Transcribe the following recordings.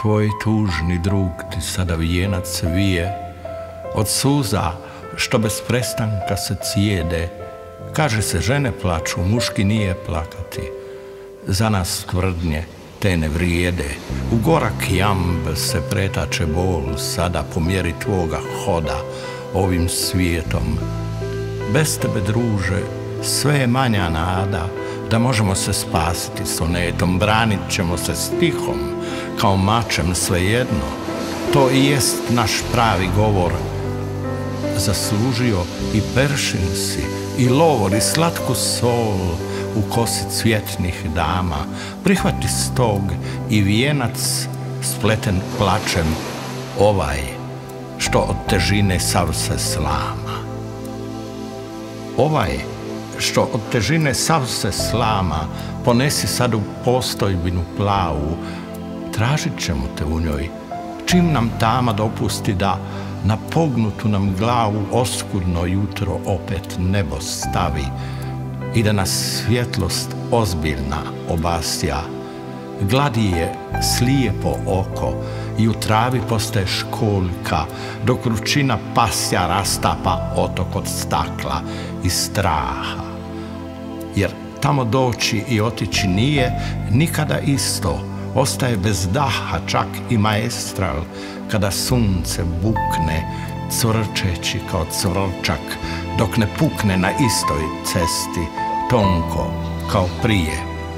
Tvoj tužni drug ti sada vijenac vije, od suza što bez prestanka se cijede. Kaže se žene plaču, muški nije plakati. Za nas tvrdnje te ne vrijede. U gorak jamb se pretače bol sada po mjeri tvoga hoda ovim svijetom. Bez tebe, druže, sve je manja nada da možemo se spasiti sonetom. Branit ćemo se stihom kao mačem, svejedno. To i jest naš pravi govor. Zaslužio i peršin si, i lovor, i slatku sol u kosi cvjetnih dama. Prihvati stog i vijenac spleten plačem, ovaj što od težine sav se slama. Ovaj što od težine sav se slama, ponesi sad u postojbinu plavu. Tražit ćemo te u njoj, čim nam tama dopusti da na pognutu nam glavu oskudno jutro opet nebo stavi i da nas svjetlost ozbiljna obasja. Gladi je slijepo oko i u travi postaje školjka, dok ručina pasja rastapa otok od stakla i straha. Jer tamo doći i otići nije nikada isto, ostaje bez daha čak i maestral kada sunce bukne, cvrčeći kao cvrčak, dok ne pukne na istoj cesti, tonko kao prije.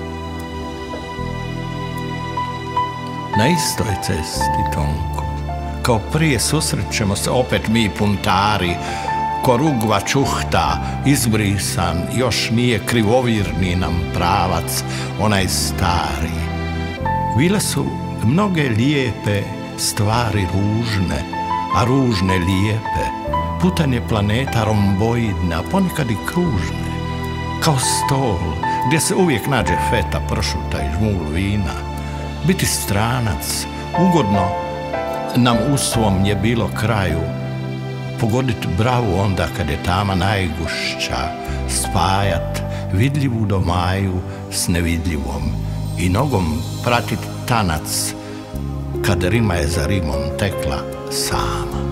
Na istoj cesti, tonko, kao prije susrećemo se opet mi puntari, ko rugva čuhta, izbrisan, još nije krivovirni nam pravac, onaj stari. Bile su mnoge lijepe stvari ružne, a ružne lijepe, putanje planeta romboidne, a ponekad i kružne, kao stol gdje se uvijek nađe feta pršuta i žmul vina. Biti stranac, ugodno nam u svom je bilo kraju, pogodit bravu onda kad je tama najgušća, spajat vidljivu domaju s nevidljivom i nogom pratit tanac kad rima je za rimom tekla sama.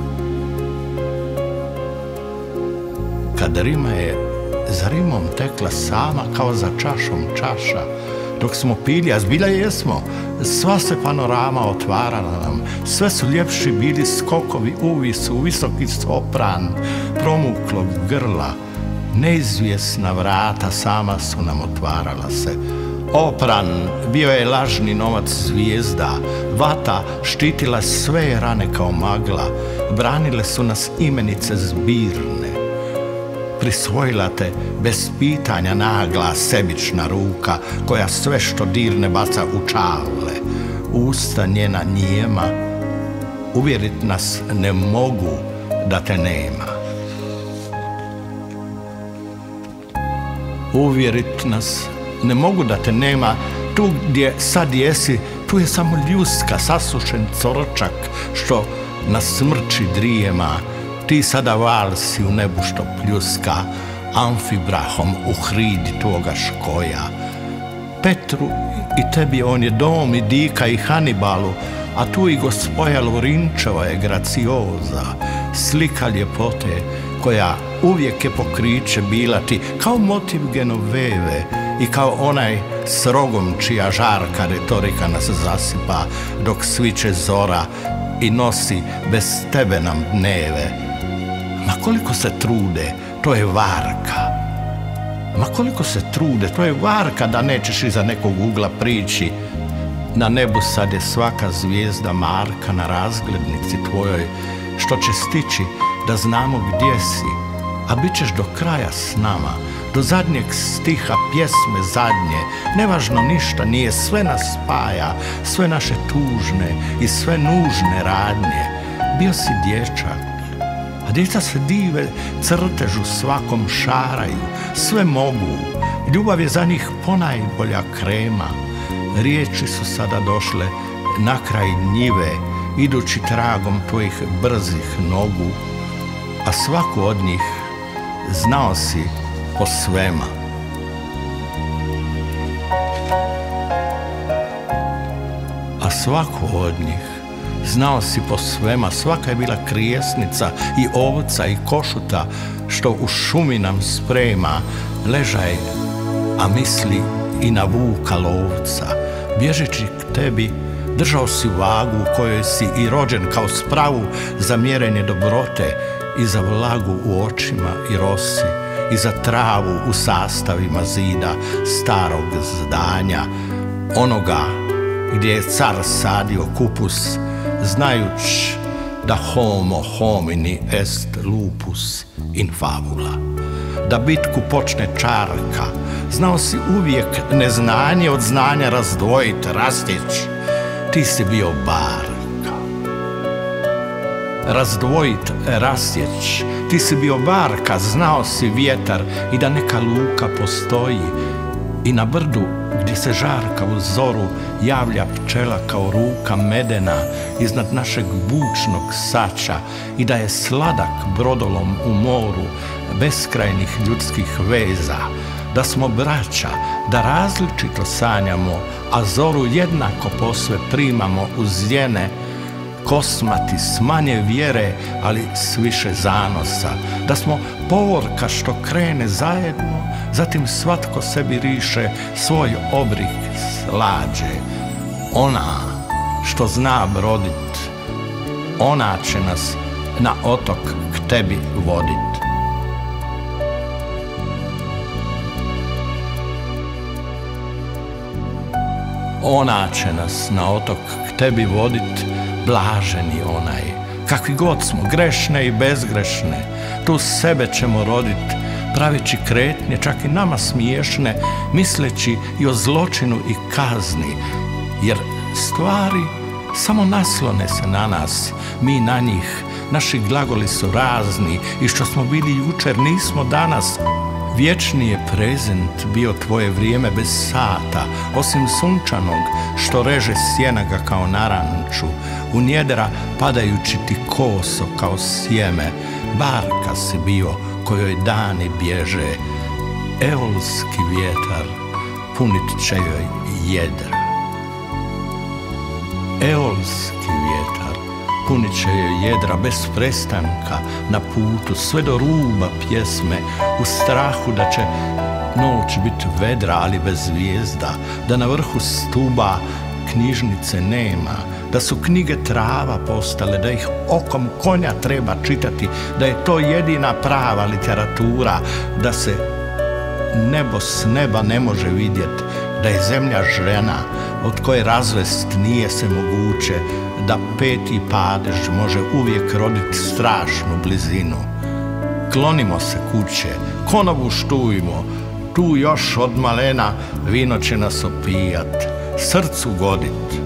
Kad rima je za rimom tekla sama kao za čašom čaša, dok smo pili, a zbilja jesmo, sva se panorama otvarala nam, sve su ljepši bili skokovi uvisu, visoki sopran promuklog grla, neizvjesna vrata sama su nam otvarala se. Opran bio je lažni novac zvijezda, vata štitila sve rane kao magla, branile su nas imenice zbirne. Prisvojila te bez pitanja nagla sebična ruka, koja sve što dirne baca u čavle, usta njena nijema, uvjerit nas ne mogu da te nema. Uvjerit nas ne mogu da te nema, tu gdje sad jesi, tu je samo ljuska, sasušen corčak što na smrči drijema. Ti sada val si u nebu što pljuska, amfibrahom u hridi tvoga škoja. Petru i tebi on je dom i dika i Hanibalu, a tu i gospoja Lorinčeva je gracioza, slika ljepote koja uvijek je pokriće bila ti, kao motiv Genoveve i kao onaj s rogom čija žarka retorika nas zasipa dok sviće zora i nosi bez tebe nam dneve. Ma koliko se trude, to je varka. Ma koliko se trude, to je varka da nećeš iza nekog ugla prići. Na nebu sad je svaka zvijezda marka na razglednici tvojoj, što će stići da znamo gdje si, a bit ćeš do kraja s nama, do zadnjeg stiha pjesme zadnje. Nevažno ništa nije, sve nas spaja, sve naše tužne i sve nužne radnje. Bio si dječak, a djeca se dive crtežu svakom šaraju, sve mogu, ljubav je za njih ponajbolja krema. Riječi su sada došle na kraj njive, idući tragom tvojih brzih nogu, a svaku od njih znao si po svema. A svaku od njih znao si po svema, svaka je bila krijesnica i ovca i košuta, što u šumi nam sprema, ležaj, a misli i na vuka lovca. Bježeći k tebi, držao si vagu u kojoj si i rođen kao spravu za mjerenje dobrote, i za vlagu u očima i rosi, i za travu u sastavima zida starog zdanja, onoga gdje je car sadio kupus, znajući da homo homini est lupus in fabula. Da bitku počne čarka, znao si uvijek neznanje od znanja razdvojit, rastjeć. Ti si bio barka. Razdvojit, rastjeć. Ti si bio barka, znao si vjetar i da neka luka postoji. I na brdu gdje se žarka u zoru javlja pčela kao ruka medena iznad našeg bučnog sača, i da je sladak brodolom u moru beskrajnih ljudskih veza, da smo braća, da različito sanjamo, a zoru jednako posve primamo uz jene, kosmati s manje vjere, ali s više zanosa, da smo povorka što krene zajedno, zatim svatko sebi riše svoj obrik slađe. Ona što zna brodit, ona će nas na otok k tebi vodit. Ona će nas na otok k tebi vodit, blaženi onaj. Kakvi god smo, grešne i bezgrešne, tu sebe ćemo rodit, praveći kretnje, čak i nama smiješne, misleći i o zločinu i kazni, jer stvari samo naslone se na nas, mi na njih, naši glagoli su razni, i što smo bili jučer nismo danas. Vječni je prezent bio tvoje vrijeme bez sata, osim sunčanog što reže sjena ga kao naranču, u njedra padajući ti koso kao sjeme. Barka si bio kojoj dani bježe, eolski vjetar punit će joj jedra. Eolski vjetar punit će joj jedra bez prestanka na putu sve do ruba pjesme, u strahu da će noć biti vedra ali bez zvijezda, da na vrhu stuba knjižnice nema, da su knjige trava postale, da ih okom konja treba čitati, da je to jedina prava literatura, da se nebo s neba ne može vidjeti, da je zemlja žena od koje razvest nije se moguće, da peti padež može uvijek roditi strašnu blizinu. Klonimo se kuće, konobu štujmo, tu još od malena vino će nas opijat, srcu godit.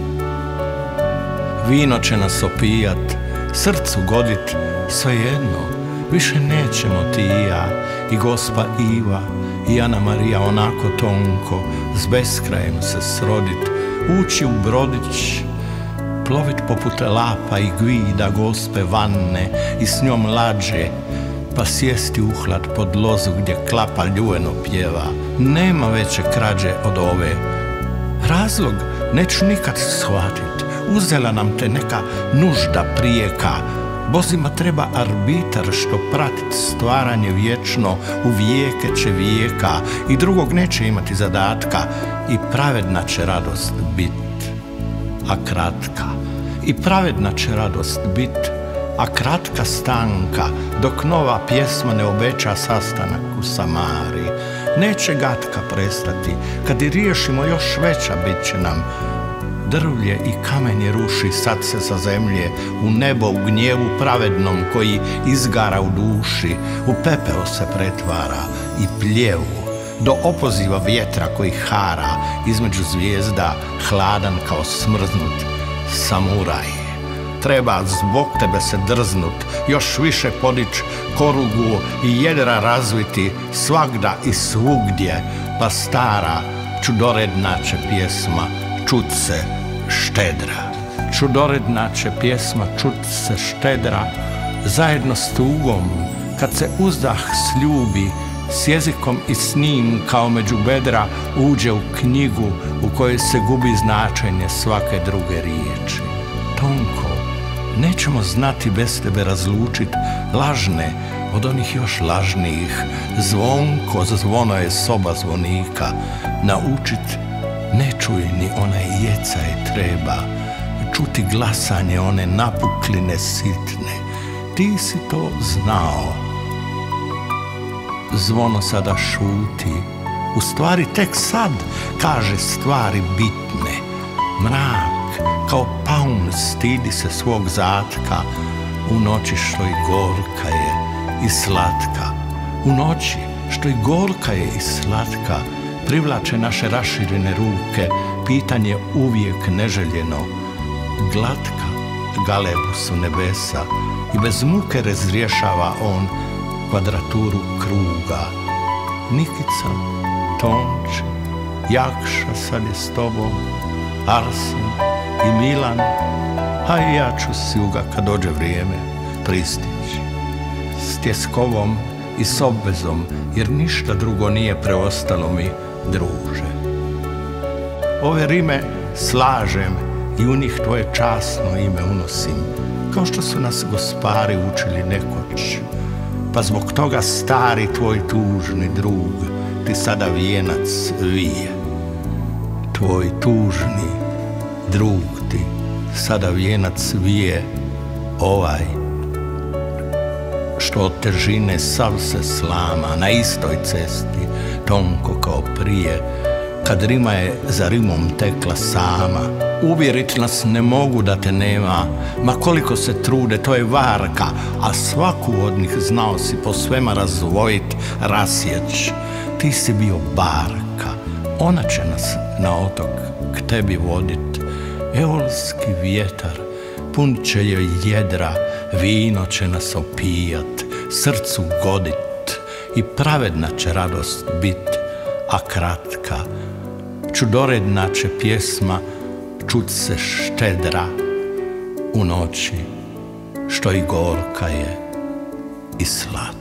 Vino će nas opijat, srcu godit, svejedno, više nećemo ti i ja, i Gospa Iva, i Ana Marija onako tonko, s beskrajem se srodit, ući u brodić, plovit poput lapa i gvida Gospe Vanne i s njom lađe, pa sjesti uhlad pod lozu gdje klapa ljubeno pjeva. Nema veće krađe od ove. Razlog neću nikad shvatit, uzela nam te neka nužda prijeka. Bozima treba arbitar što pratit stvaranje vječno, u vijeke će vijeka, i drugog neće imati zadatka, i pravedna će radost bit, a kratka. I pravedna će radost bit, a kratka stanka, dok nova pjesma ne obeća sastanak u Samari. Neće gatka prestati, kad i riješimo još veća bit će nam. Drvlje i kamenje ruši sad se sa zemlje, u nebo u gnjevu pravednom koji izgara u duši, u pepeo se pretvara i pljevu, do opoziva vjetra koji hara između zvijezda, hladan kao smrznut samuraj. Treba zbog tebe se drznut, još više podić korugu i jedra razviti svagda i svugdje, pa stara čudoredna će pjesma čut se štedra. Čudoredna će pjesma čut se štedra, zajedno s tugom, kad se uzdah sljubi, s jezikom i s njim kao među bedra uđe u knjigu u kojoj se gubi značenje svake druge riječi. Tonko, nećemo znati bez tebe razlučit lažne od onih još lažnijih. Zvonko, zvono je soba zvonika, naučit ne čuj ni onaj jecaj treba, čuti glasanje one napukline sitne. Ti si to znao. Zvono sada šuti, u stvari tek sad kaže stvari bitne. Mrak, kao paun, stidi se svog zatka, u noći što i gorka je i slatka. U noći što i gorka je i slatka, privlače naše raširene ruke, pitanje uvijek neželjeno. Glatka galebusu nebesa i bez muke razrješava on kvadraturu kruga. Nikica, Tonči, Jakša sad je s tobom, Arsen i Milan, a i ja ću s juga kad dođe vrijeme pristići. S tjeskovom i s obvezom, jer ništa drugo nije preostalo mi, druže. Ove rime slažem i u njih tvoje časno ime unosim, kao što su nas gospari učili nekoć. Pa zbog toga stari tvoj tužni drug ti sada vijenac vije. Tvoj tužni drug ti sada vijenac vije, ovaj što od težine sav se slama na istoj cesti, tonko kao prije, kad rima je za rimom tekla sama. Uvjerit nas ne mogu da te nema, ma koliko se trude, to je varka, a svaku od njih znao si po svema razdvojit, rasjeć. Ti si bio barka, ona će nas na otok k tebi vodit. Eolski vjetar pun će joj jedra, vino će nas opijat, srcu godit i pravedna će radost bit, a kratka, čudoredna će pjesma čut se štedra u noći što i gorka je i slatka.